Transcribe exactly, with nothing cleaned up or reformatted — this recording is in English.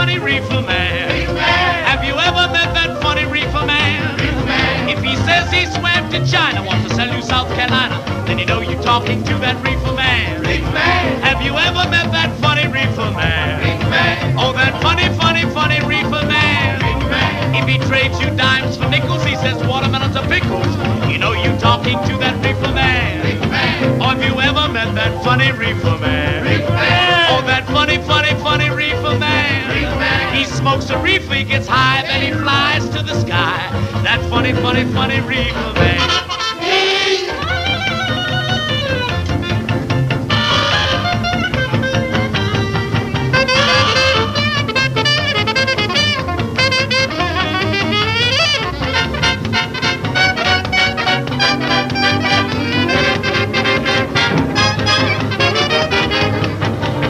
funny reefer man? Reefer man. Have you ever met that funny reefer man? Reefer man. If he says he swam to China, wants to sell you South Carolina, then you know you're talking to that reefer man. Reefer man. Have you ever met that funny reefer man? Reefer man. Oh, that funny, funny, funny reefer man. Reefer man. If he trades you dimes for nickels, he says watermelons are pickles, you know you're talking to that reefer man. Reefer man. Or have you ever met that funny reefer man? Reefer man. Oh, that funny, funny, funny reefer man. Reefer man. He smokes a reefer, he gets high, then he flies to the sky. That funny, funny, funny reefer man.